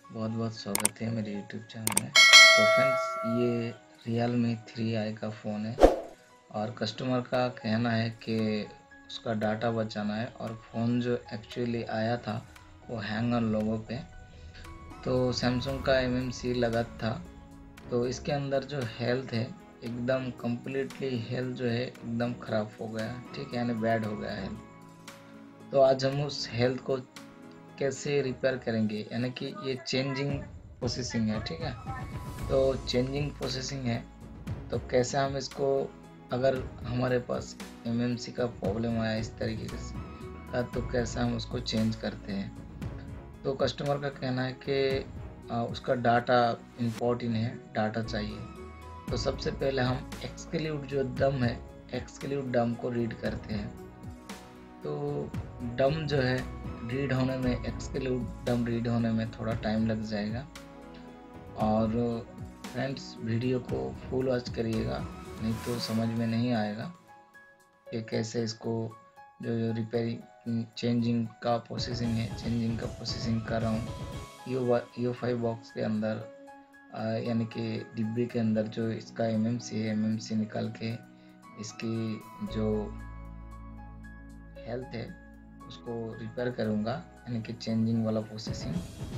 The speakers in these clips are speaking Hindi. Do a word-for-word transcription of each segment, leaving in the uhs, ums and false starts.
बहुत बहुत स्वागत है मेरे यूट्यूब चैनल में। तो फ्रेंड्स, ये Realme थ्री आई का फ़ोन है और कस्टमर का कहना है कि उसका डाटा बचाना है और फ़ोन जो एक्चुअली आया था वो हैंग ऑन लोगों पे। तो सैमसंग का एम एम सी लगा था, तो इसके अंदर जो हेल्थ है एकदम कम्प्लीटली हेल्थ जो है एकदम ख़राब हो गया, ठीक है, यानी बैड हो गया है। तो आज हम उस हेल्थ को कैसे रिपेयर करेंगे, यानी कि ये चेंजिंग प्रोसेसिंग है, ठीक है। तो चेंजिंग प्रोसेसिंग है, तो कैसे हम इसको, अगर हमारे पास एमएमसी का प्रॉब्लम आया इस तरीके से का, तो कैसे हम उसको चेंज करते हैं। तो कस्टमर का कहना है कि उसका डाटा इम्पोर्टेंट है, डाटा चाहिए। तो सबसे पहले हम एक्सक्लूड जो डम है, एक्सक्लूड डम को रीड करते हैं। तो डम जो है रीड होने में, एक्सक्लूड डम रीड होने में थोड़ा टाइम लग जाएगा। और फ्रेंड्स, वीडियो को फुल वॉच करिएगा, नहीं तो समझ में नहीं आएगा कि कैसे इसको जो रिपेयरिंग चेंजिंग का प्रोसेसिंग है, चेंजिंग का प्रोसेसिंग कर रहा हूँ यू यू फाइव बॉक्स के अंदर, यानी कि डिब्बे के अंदर जो इसका एमएमसी है, एमएमसी निकाल के इसकी जो हेल्थ है उसको रिपेयर करूँगा, यानी कि चेंजिंग वाला प्रोसेसिंग।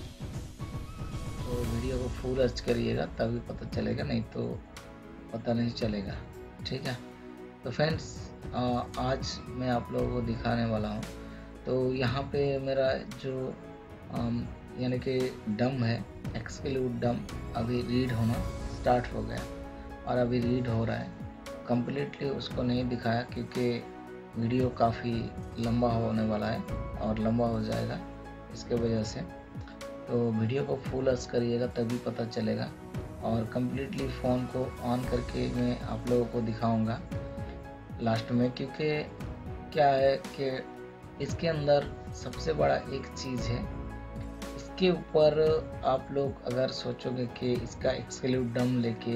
तो वीडियो को फुल वॉच करिएगा तभी पता चलेगा, नहीं तो पता नहीं चलेगा, ठीक है। तो फ्रेंड्स, आज मैं आप लोगों को दिखाने वाला हूँ। तो यहाँ पे मेरा जो यानी कि डम है, एक्सक्लूड डम, अभी रीड होना स्टार्ट हो गया और अभी रीड हो रहा है। कम्प्लीटली उसको नहीं दिखाया क्योंकि वीडियो काफ़ी लंबा होने वाला है और लंबा हो जाएगा इसके वजह से। तो वीडियो को फुल वॉच करिएगा तभी पता चलेगा। और कम्प्लीटली फ़ोन को ऑन करके मैं आप लोगों को दिखाऊंगा लास्ट में, क्योंकि क्या है कि इसके अंदर सबसे बड़ा एक चीज़ है, इसके ऊपर आप लोग अगर सोचोगे कि इसका एक्सक्लूड डम लेके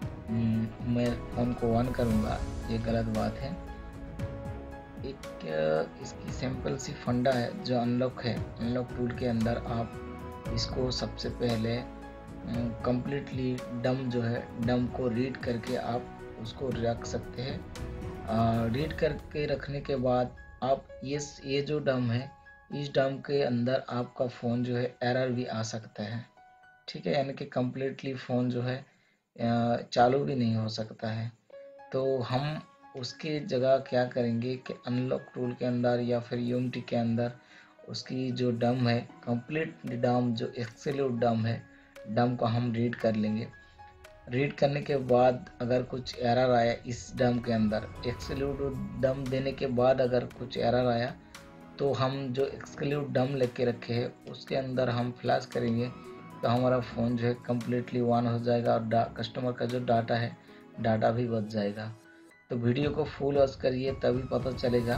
मैं फ़ोन को ऑन करूँगा, ये गलत बात है। एक इसकी सिंपल सी फंडा है जो अनलॉक है, अनलॉक टूल के अंदर आप इसको सबसे पहले कम्प्लीटली डम जो है, डम को रीड करके आप उसको रख सकते हैं। रीड करके रखने के बाद आप ये ये जो डम है, इस डम के अंदर आपका फ़ोन जो है एरर भी आ सकता है, ठीक है, यानी कि कम्प्लीटली फ़ोन जो है चालू भी नहीं हो सकता है। तो हम उसकी जगह क्या करेंगे कि अनलॉक टूल के अंदर या फिर यूनिटी के अंदर उसकी जो डम है, कंप्लीट डम जो एक्सक्लूड डम है, डम को हम रीड कर लेंगे। रीड करने के बाद अगर कुछ एरर आया इस डम के अंदर, एक्सक्लूड डम देने के बाद अगर कुछ एरर आया, तो हम जो एक्सक्लूड डम लेके रखे हैं उसके अंदर हम फ्लैश करेंगे, तो हमारा फ़ोन जो है कम्प्लीटली ऑन हो जाएगा और कस्टमर का जो डाटा है, डाटा भी बच जाएगा। तो वीडियो को फुल वॉच करिए तभी पता चलेगा,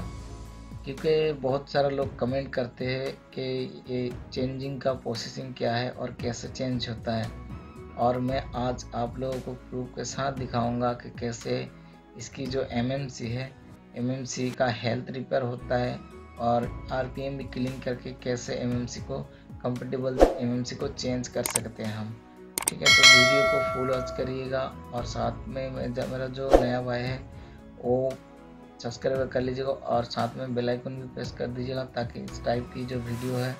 क्योंकि बहुत सारे लोग कमेंट करते हैं कि ये चेंजिंग का प्रोसेसिंग क्या है और कैसे चेंज होता है। और मैं आज आप लोगों को प्रूफ के साथ दिखाऊंगा कि कैसे इसकी जो एमएमसी है, एमएमसी का हेल्थ रिपेयर होता है और आरपीएम भी क्लीन करके कैसे एमएमसी को, कंफर्टेबल एमएमसी को चेंज कर सकते हैं हम, ठीक है। तो वीडियो को फुल वॉच करिएगा और साथ में मेरा जो नया भाई है वो सब्सक्राइब कर लीजिएगा और साथ में बेल आइकन भी प्रेस कर दीजिएगा, ताकि इस टाइप की जो वीडियो है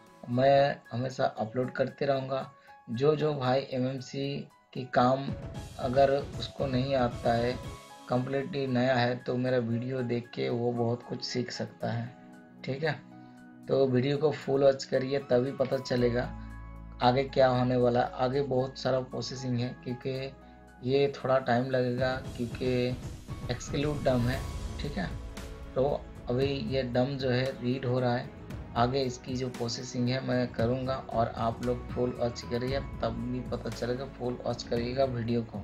मैं हमेशा अपलोड करते रहूँगा। जो जो भाई एमएमसी की काम अगर उसको नहीं आता है, कम्प्लीटली नया है, तो मेरा वीडियो देख के वो बहुत कुछ सीख सकता है, ठीक है। तो वीडियो को फुल वॉच करिए तभी पता चलेगा आगे क्या होने वाला। आगे बहुत सारा प्रोसेसिंग है, क्योंकि ये थोड़ा टाइम लगेगा क्योंकि एक्सक्लूड डम है, ठीक है। तो अभी ये डम जो है रीड हो रहा है, आगे इसकी जो प्रोसेसिंग है मैं करूँगा और आप लोग फुल वॉच करिए तब भी पता चलेगा। फुल वॉच करिएगा वीडियो को,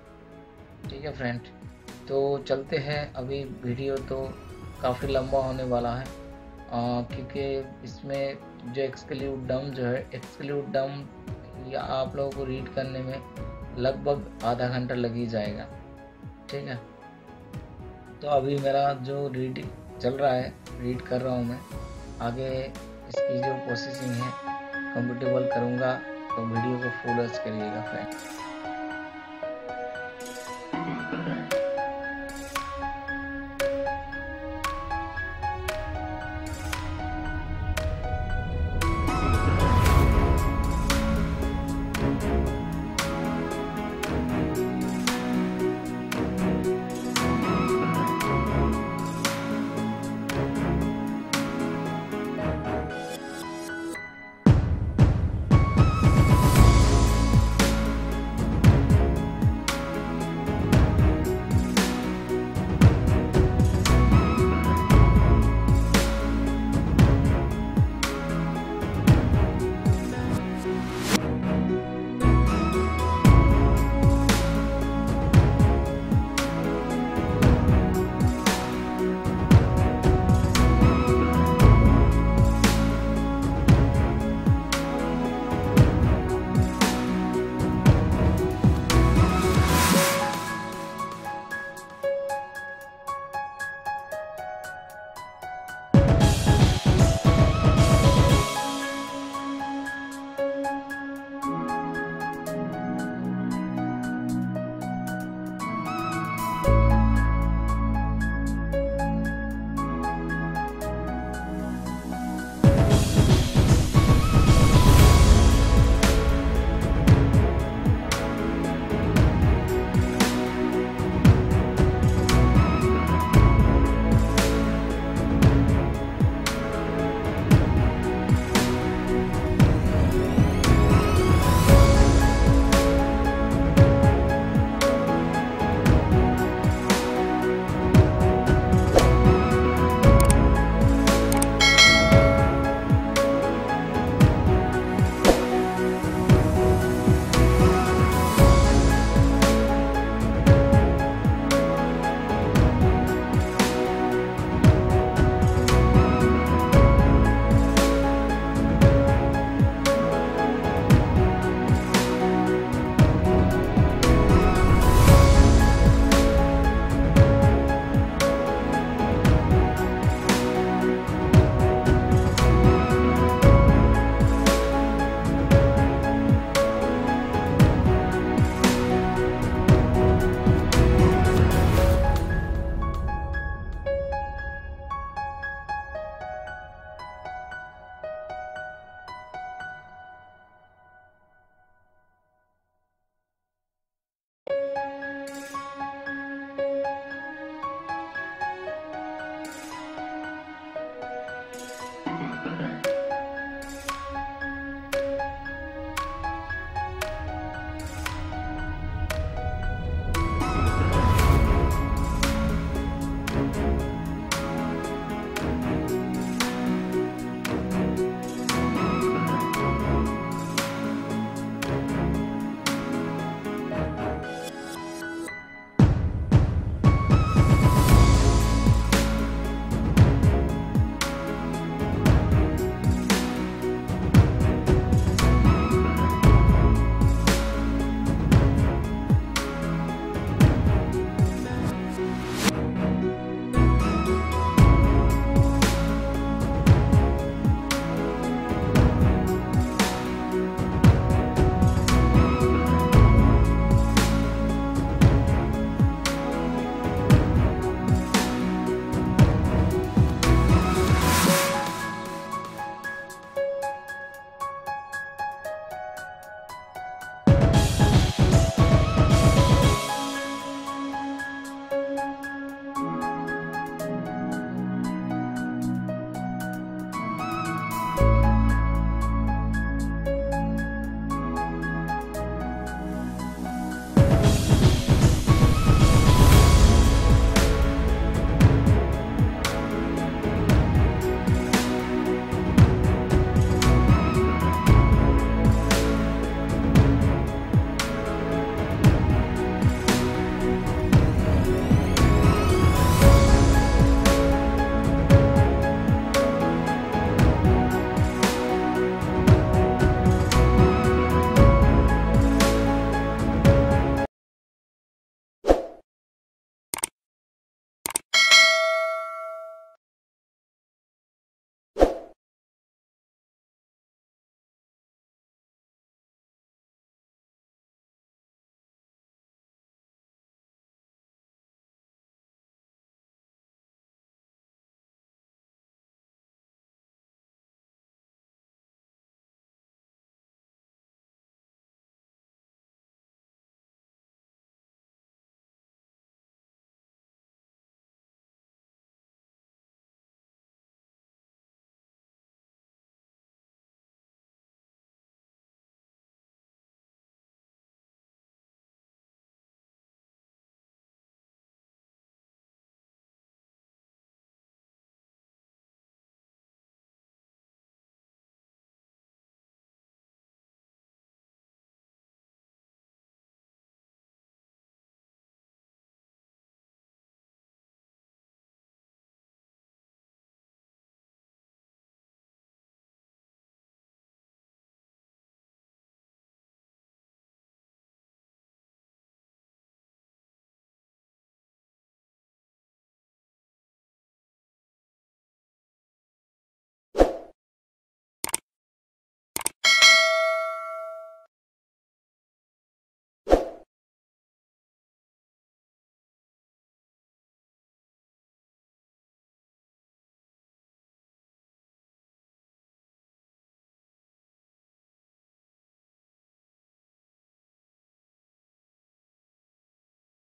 ठीक है फ्रेंड। तो चलते हैं, अभी वीडियो तो काफ़ी लंबा होने वाला है क्योंकि इसमें जो एक्सक्लूड डम जो है, एक्सक्लूड डम या आप लोगों को रीड करने में लगभग आधा घंटा लग ही जाएगा, ठीक है। तो अभी मेरा जो रीड चल रहा है, रीड कर रहा हूँ मैं, आगे इसकी जो प्रोसेसिंग है कंफर्टेबल करूँगा तो वीडियो को फुल वॉच करिएगा फ्रेंड।